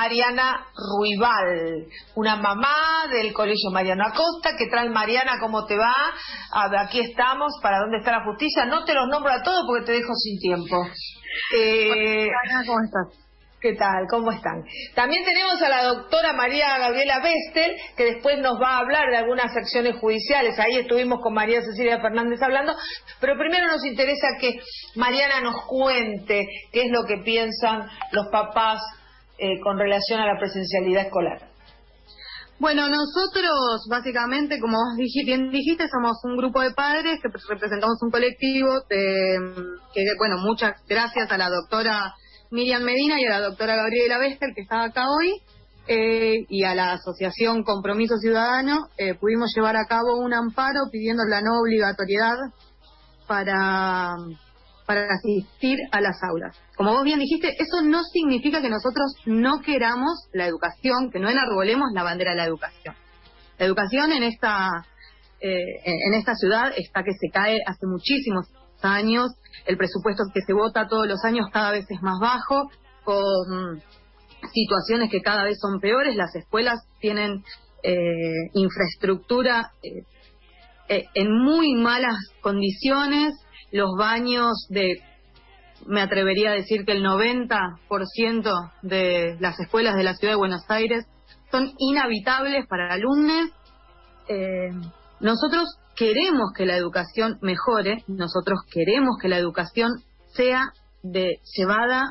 Mariana Ruibal, una mamá del Colegio Mariano Acosta. ¿Qué tal, Mariana? ¿Cómo te va? Aquí estamos, ¿para dónde está la justicia? No te los nombro a todos porque te dejo sin tiempo. Hola, ¿cómo estás? ¿Qué tal? ¿Cómo están? También tenemos a la doctora María Gabriela Bestel, que después nos va a hablar de algunas acciones judiciales. Ahí estuvimos con María Cecilia Fernández hablando, pero primero nos interesa que Mariana nos cuente qué es lo que piensan los papás con relación a la presencialidad escolar. Bueno, nosotros básicamente, como vos bien dijiste, somos un grupo de padres que representamos un colectivo bueno, muchas gracias a la doctora Miriam Medina y a la doctora Gabriela Bestel, que está acá hoy, y a la asociación Compromiso Ciudadano, pudimos llevar a cabo un amparo pidiendo la no obligatoriedad para asistir a las aulas. Como vos bien dijiste, eso no significa que nosotros no queramos la educación, que no enarbolemos la bandera de la educación. La educación en esta ciudad está que se cae hace muchísimos años. El presupuesto que se vota todos los años cada vez es más bajo, con situaciones que cada vez son peores. Las escuelas tienen infraestructura en muy malas condiciones. Los baños me atrevería a decir que el 90% de las escuelas de la ciudad de Buenos Aires son inhabitables para alumnos. Nosotros queremos que la educación mejore, nosotros queremos que la educación sea llevada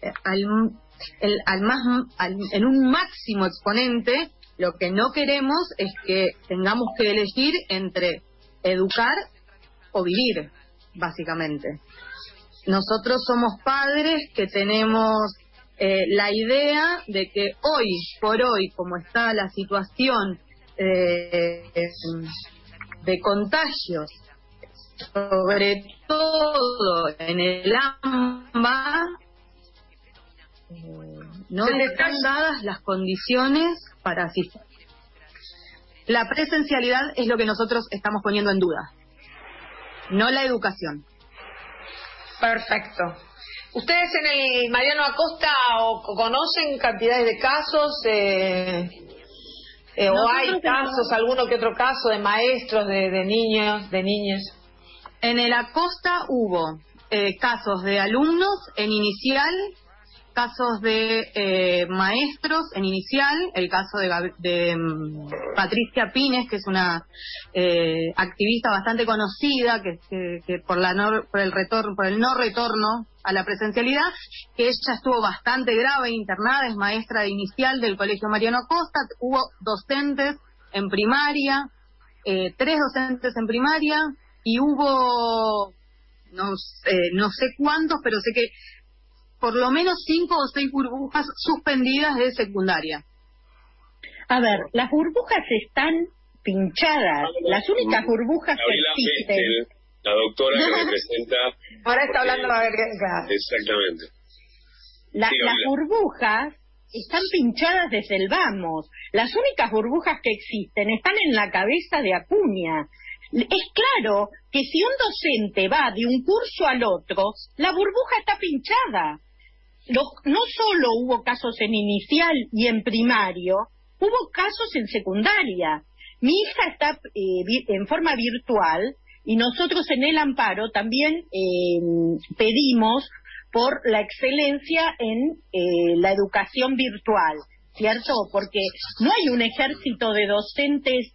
en un máximo exponente. Lo que no queremos es que tengamos que elegir entre educar o vivir, básicamente. Nosotros somos padres que tenemos la idea de que hoy por hoy, como está la situación de contagios, sobre todo en el AMBA, no están dadas las condiciones para asistir. La presencialidad es lo que nosotros estamos poniendo en duda, no la educación. Perfecto. ¿Ustedes en el Mariano Acosta conocen cantidades de casos? ¿O hay casos, alguno que otro caso de maestros, de niños, de niñas? En el Acosta hubo casos de alumnos en inicial, casos de maestros en inicial, el caso de Patricia Pines, que es una activista bastante conocida, que por el no retorno a la presencialidad, que ella estuvo bastante grave internada, es maestra de inicial del Colegio Mariano Acosta. Hubo docentes en primaria, 3 docentes en primaria, y hubo no sé cuántos, pero sé que por lo menos 5 o 6 burbujas suspendidas de secundaria. A ver, las burbujas están pinchadas. Las únicas burbujas que existen... La doctora que representa... Ahora está hablando la verdad. Exactamente. Las burbujas están pinchadas desde el vamos. Las únicas burbujas que existen están en la cabeza de Acuña. Es claro que si un docente va de un curso al otro, la burbuja está pinchada. No solo hubo casos en inicial y en primario, hubo casos en secundaria. Mi hija está en forma virtual y nosotros en el amparo también pedimos por la excelencia en la educación virtual, ¿cierto? Porque no hay un ejército de docentes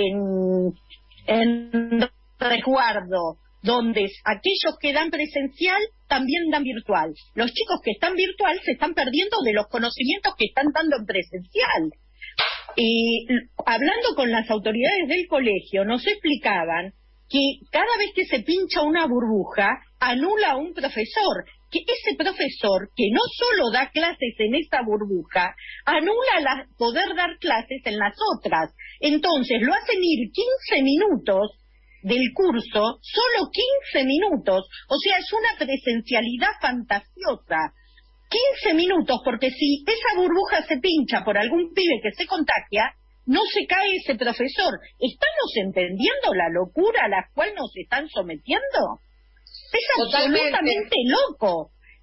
en resguardo, donde aquellos que dan presencial también dan virtual. Los chicos que están virtual se están perdiendo de los conocimientos que están dando en presencial. Y hablando con las autoridades del colegio, nos explicaban que cada vez que se pincha una burbuja, anula a un profesor, que ese profesor, que no solo da clases en esa burbuja, anula poder dar clases en las otras. Entonces lo hacen ir 15 minutos del curso, solo 15 minutos, o sea, es una presencialidad fantasiosa. 15 minutos, porque si esa burbuja se pincha por algún pibe que se contagia, no se cae ese profesor. ¿Estamos entendiendo la locura a la cual nos están sometiendo? Es absolutamente loco.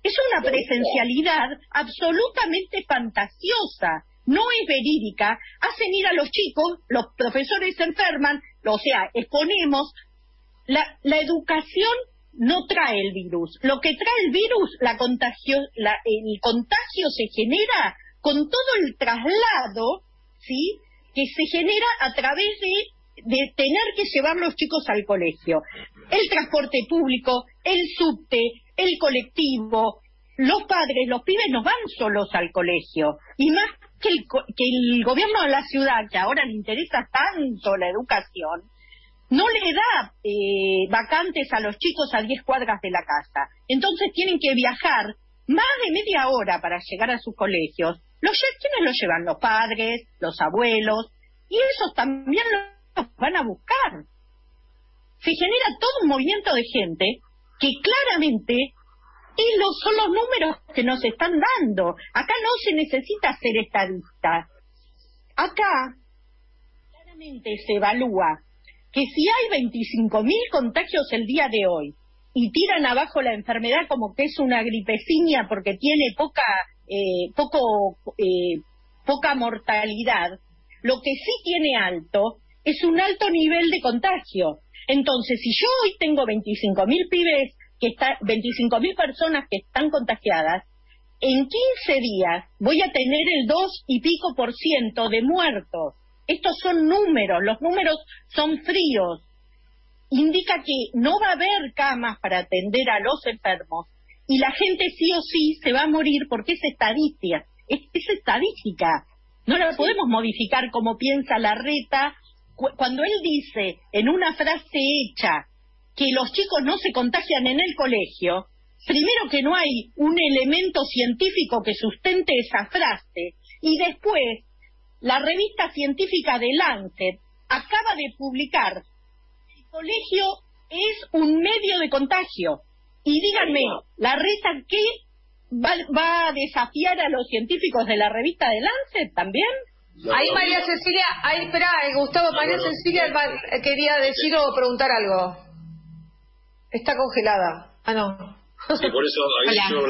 Es una presencialidad absolutamente fantasiosa, no es verídica. Hacen ir a los chicos, los profesores se enferman, o sea, exponemos. La educación no trae el virus. Lo que trae el virus, el contagio se genera con todo el traslado, ¿sí?, que se genera a través de tener que llevar los chicos al colegio. El transporte público, el subte, el colectivo, los padres, los pibes no van solos al colegio. Y más que el gobierno de la ciudad, que ahora le interesa tanto la educación, no le da vacantes a los chicos a 10 cuadras de la casa. Entonces tienen que viajar más de media hora para llegar a sus colegios. ¿Quiénes los llevan? Los padres, los abuelos, y esos también los van a buscar. Se genera todo un movimiento de gente que claramente son los números que nos están dando. Acá no se necesita ser estadista. Acá claramente se evalúa que si hay 25.000 contagios el día de hoy y tiran abajo la enfermedad como que es una gripeciña porque tiene poca mortalidad, lo que sí tiene alto es un alto nivel de contagio. Entonces, si yo hoy tengo 25.000 pibes, 25.000 personas que están contagiadas, en 15 días voy a tener el 2 y pico % de muertos. Estos son números, los números son fríos. Indica que no va a haber camas para atender a los enfermos y la gente sí o sí se va a morir porque es estadística. Es estadística. No la podemos modificar como piensa Larreta cuando él dice en una frase hecha que los chicos no se contagian en el colegio. Primero, que no hay un elemento científico que sustente esa frase, y después la revista científica de Lancet acaba de publicar que el colegio es un medio de contagio. Y díganme, ¿Larreta qué va a desafiar a los científicos de la revista de Lancet también? Ahí María Cecilia, espera, Gustavo, María Cecilia quería decir o preguntar algo. Está congelada. No. Sí, por eso ahí yo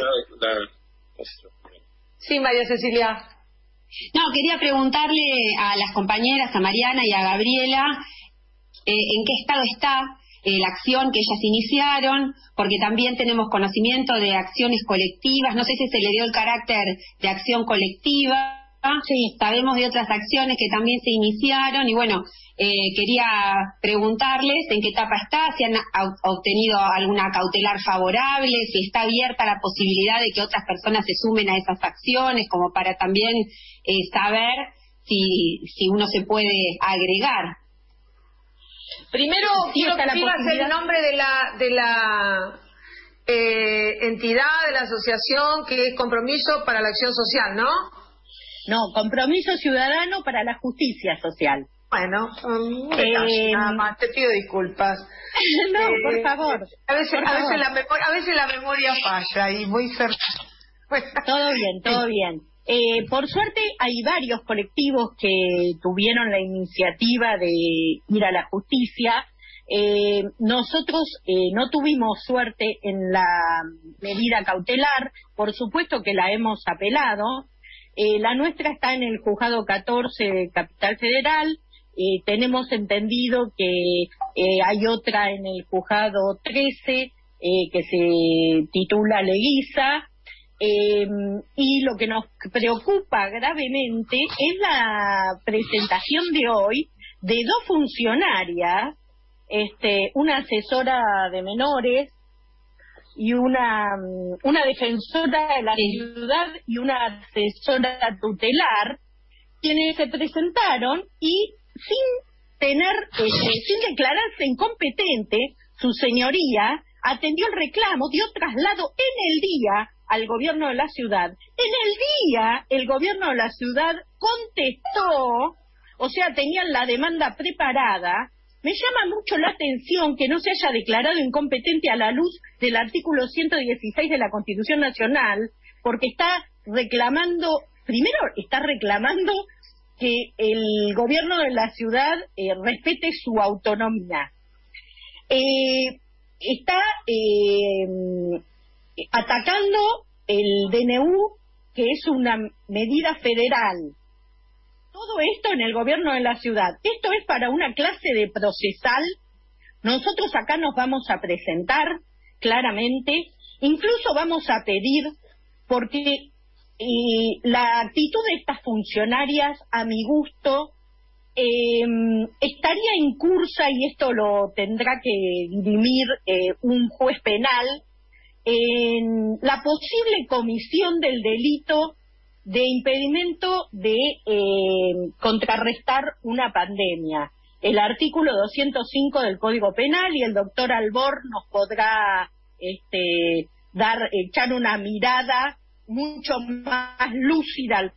Sí, María Cecilia. No, quería preguntarle a las compañeras, a Mariana y a Gabriela, en qué estado está la acción que ellas iniciaron, porque también tenemos conocimiento de acciones colectivas. No sé si se le dio el carácter de acción colectiva. Sí, sabemos de otras acciones que también se iniciaron y bueno, quería preguntarles en qué etapa está, si han obtenido alguna cautelar favorable, si está abierta la posibilidad de que otras personas se sumen a esas acciones, como para también saber si uno se puede agregar. Primero quiero que digas el nombre de la entidad, de la asociación, que es Compromiso para la Acción Social, ¿no? No, Compromiso Ciudadano para la Justicia Social. Bueno, nada más, te pido disculpas. No, por favor. A veces la memoria falla y muy cerca. Todo bien. Por suerte hay varios colectivos que tuvieron la iniciativa de ir a la justicia. Nosotros no tuvimos suerte en la medida cautelar, por supuesto que la hemos apelado. La nuestra está en el Juzgado 14 de Capital Federal. Tenemos entendido que hay otra en el Juzgado 13 que se titula Leguiza. Y lo que nos preocupa gravemente es la presentación de hoy de dos funcionarias, una asesora de menores y una defensora de la ciudad y una asesora tutelar, quienes se presentaron y sin declararse incompetente, su señoría atendió el reclamo, dio traslado en el día al gobierno de la ciudad. En el día el gobierno de la ciudad contestó, o sea, tenían la demanda preparada. Me llama mucho la atención que no se haya declarado incompetente a la luz del artículo 116 de la Constitución Nacional, porque está reclamando que el gobierno de la ciudad respete su autonomía. atacando el DNU, que es una medida federal. Todo esto en el gobierno de la ciudad. Esto es para una clase de procesal. Nosotros acá nos vamos a presentar claramente, incluso vamos a pedir, porque la actitud de estas funcionarias, a mi gusto, estaría incursa, y esto lo tendrá que dirimir un juez penal, en la posible comisión del delito de impedimento de contrarrestar una pandemia. El artículo 205 del Código Penal, y el doctor Albor nos podrá echar una mirada mucho más lúcida al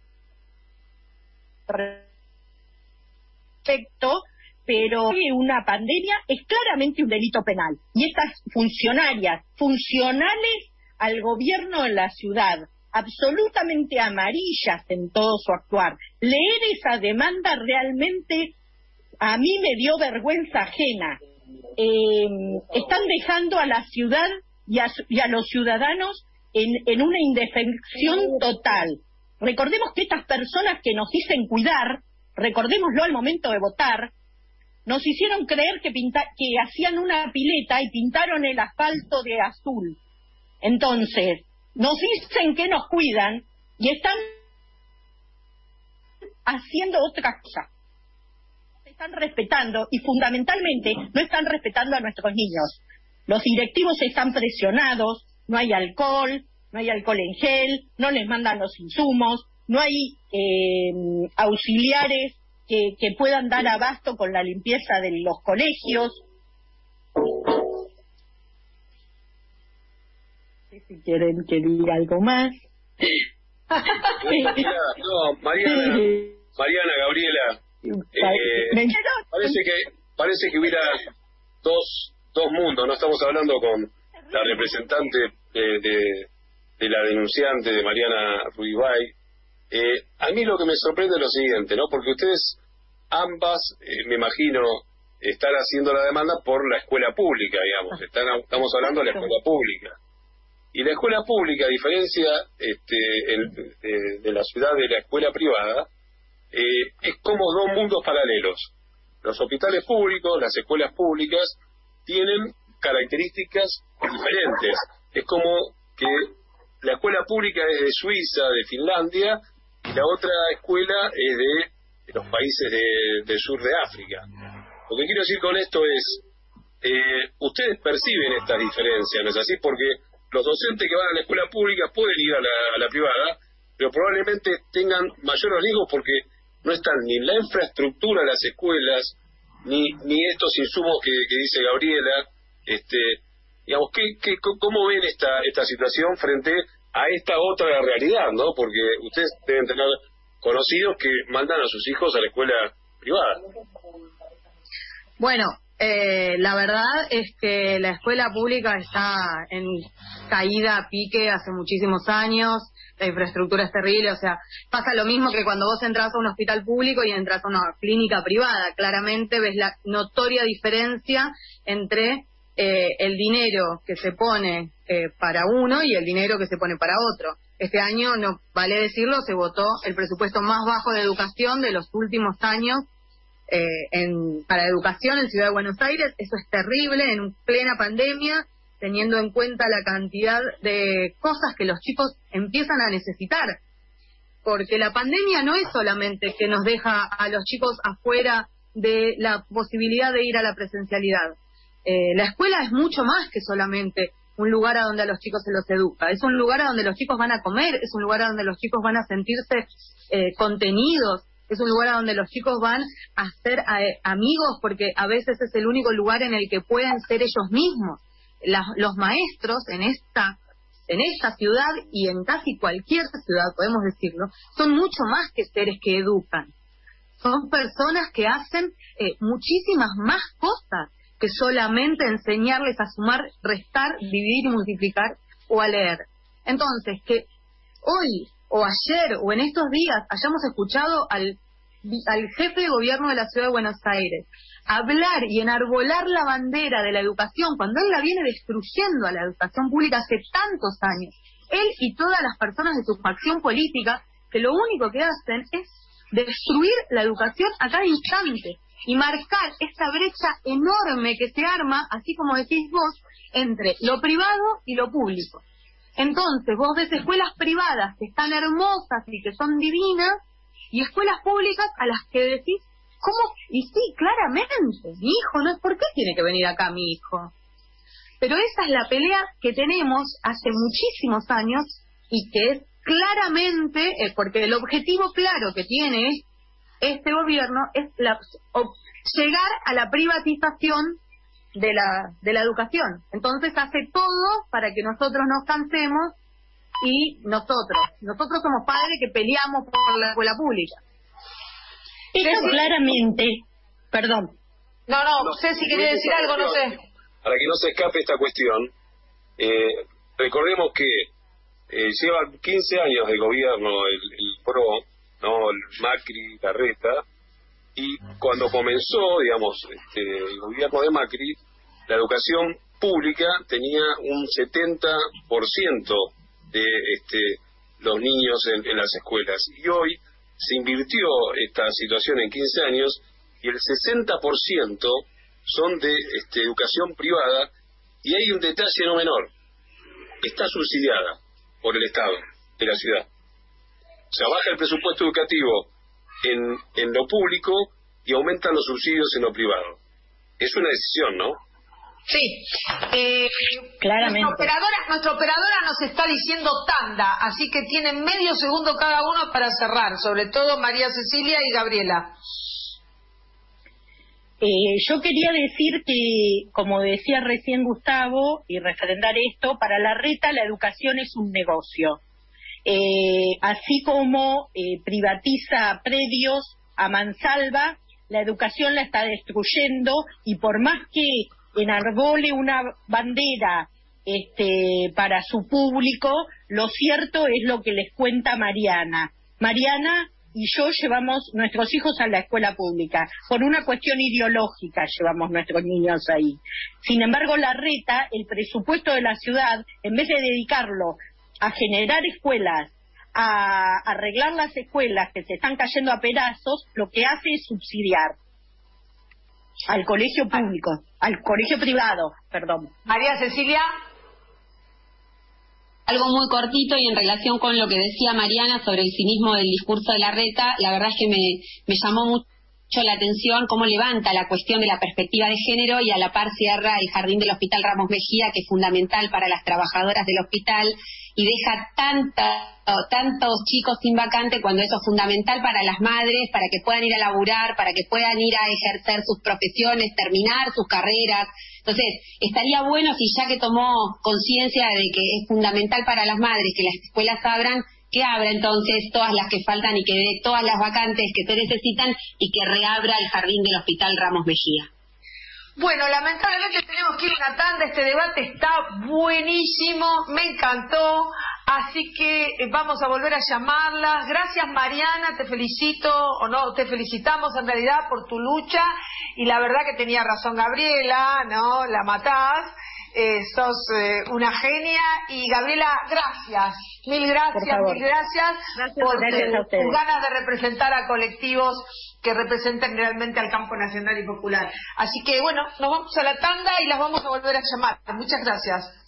respecto, pero una pandemia es claramente un delito penal. Y estas funcionarias, funcionales al gobierno de la ciudad, absolutamente amarillas en todo su actuar, leer esa demanda realmente a mí me dio vergüenza ajena. Están dejando a la ciudad y a los ciudadanos en una indefensión total. Recordemos que estas personas que nos dicen cuidar, recordémoslo al momento de votar, nos hicieron creer que hacían una pileta y pintaron el asfalto de azul. Entonces, nos dicen que nos cuidan y están haciendo otra cosa. Se están respetando, y fundamentalmente no están respetando a nuestros niños. Los directivos están presionados, no hay alcohol en gel, no les mandan los insumos, no hay auxiliares que puedan dar abasto con la limpieza de los colegios. No sé si quieren que diga algo más. No, Mariana, Gabriela, parece que hubiera dos mundos. No estamos hablando con la representante de la denunciante, de Mariana Ruibay. A mí lo que me sorprende es lo siguiente, ¿no? Porque ustedes ambas, me imagino, están haciendo la demanda por la escuela pública, digamos. Estamos hablando de la escuela pública. Y la escuela pública, a diferencia de la ciudad de la escuela privada, es como dos mundos paralelos. Los hospitales públicos, las escuelas públicas, tienen características diferentes. Es como que la escuela pública es de Suiza, de Finlandia, y la otra escuela es de los países del sur de África. Lo que quiero decir con esto es, ustedes perciben estas diferencias, ¿no es así? Porque los docentes que van a la escuela pública pueden ir a la privada, pero probablemente tengan mayores riesgos porque no están ni en la infraestructura de las escuelas, ni estos insumos que dice Gabriela. Digamos, ¿cómo ven esta situación frente a esta otra realidad, ¿no? Porque ustedes deben tener conocidos que mandan a sus hijos a la escuela privada. Bueno, la verdad es que la escuela pública está en caída a pique hace muchísimos años. La infraestructura es terrible, o sea, pasa lo mismo que cuando vos entras a un hospital público y entras a una clínica privada. Claramente ves la notoria diferencia entre el dinero que se pone para uno y el dinero que se pone para otro. Este año, no vale decirlo, se votó el presupuesto más bajo de educación de los últimos años para educación en Ciudad de Buenos Aires. Eso es terrible en plena pandemia, teniendo en cuenta la cantidad de cosas que los chicos empiezan a necesitar. Porque la pandemia no es solamente que nos deja a los chicos afuera de la posibilidad de ir a la presencialidad. La escuela es mucho más que solamente un lugar a donde a los chicos se los educa. Es un lugar a donde los chicos van a comer, es un lugar a donde los chicos van a sentirse contenidos, es un lugar a donde los chicos van a ser amigos, porque a veces es el único lugar en el que pueden ser ellos mismos. Los maestros en esta ciudad y en casi cualquier ciudad, podemos decirlo, son mucho más que seres que educan. Son personas que hacen muchísimas más cosas que solamente enseñarles a sumar, restar, dividir y multiplicar o a leer. Entonces, que hoy o ayer o en estos días hayamos escuchado al al jefe de gobierno de la Ciudad de Buenos Aires hablar y enarbolar la bandera de la educación cuando él la viene destruyendo a la educación pública hace tantos años, él y todas las personas de su facción política, que lo único que hacen es destruir la educación a cada instante y marcar esta brecha enorme que se arma, así como decís vos, entre lo privado y lo público. Entonces vos ves escuelas privadas que están hermosas y que son divinas, y escuelas públicas a las que decís, ¿cómo? Y sí, claramente, mi hijo no es, ¿por qué tiene que venir acá mi hijo? Pero esa es la pelea que tenemos hace muchísimos años y que es claramente, porque el objetivo claro que tiene este gobierno es llegar a la privatización de la educación. Entonces hace todo para que nosotros nos cansemos y nosotros somos padres que peleamos por la escuela pública. Eso claramente, perdón. No, Ceci quería decir algo, no sé. Para que no se escape esta cuestión, recordemos que llevan 15 años de gobierno el PRO, no el Macri, Larreta, y cuando comenzó, digamos, el gobierno de Macri, la educación pública tenía un 70% de los niños en las escuelas, y hoy se invirtió esta situación en 15 años y el 60% son de educación privada, y hay un detalle no menor: está subsidiada por el Estado de la ciudad. O sea, baja el presupuesto educativo en lo público y aumentan los subsidios en lo privado. Es una decisión, ¿no? Sí, claramente. Nuestra operadora nos está diciendo tanda, así que tienen medio segundo cada uno para cerrar, sobre todo María Cecilia y Gabriela. Yo quería decir que, como decía recién Gustavo, y refrendar esto, para Larreta la educación es un negocio. Así como privatiza predios a mansalva, la educación la está destruyendo, y por más que enarbole una bandera para su público, lo cierto es lo que les cuenta Mariana. Mariana y yo llevamos nuestros hijos a la escuela pública. Por una cuestión ideológica llevamos nuestros niños ahí. Sin embargo, Larreta, el presupuesto de la ciudad, en vez de dedicarlo a generar escuelas, a arreglar las escuelas que se están cayendo a pedazos, lo que hace es subsidiar al colegio público, al colegio privado, perdón. María Cecilia. Algo muy cortito, y en relación con lo que decía Mariana sobre el cinismo del discurso de Larreta, la verdad es que me llamó mucho la atención cómo levanta la cuestión de la perspectiva de género y a la par cierra el jardín del Hospital Ramos Mejía, que es fundamental para las trabajadoras del hospital, y deja tantos chicos sin vacante cuando eso es fundamental para las madres, para que puedan ir a laburar, para que puedan ir a ejercer sus profesiones, terminar sus carreras. Entonces, estaría bueno, si ya que tomó conciencia de que es fundamental para las madres que las escuelas abran, que abra entonces todas las que faltan y que dé todas las vacantes que se necesitan y que reabra el jardín del Hospital Ramos Mejía. Bueno, lamentablemente tenemos que ir a una tanda, este debate está buenísimo, me encantó, así que vamos a volver a llamarlas. Gracias Mariana, te felicito, o no, te felicitamos en realidad por tu lucha, y la verdad que tenía razón Gabriela, ¿no? La matás, sos una genia, y Gabriela, gracias, mil gracias por tus ganas de representar a colectivos que representen realmente al campo nacional y popular. Así que bueno, nos vamos a la tanda y las vamos a volver a llamar. Muchas gracias.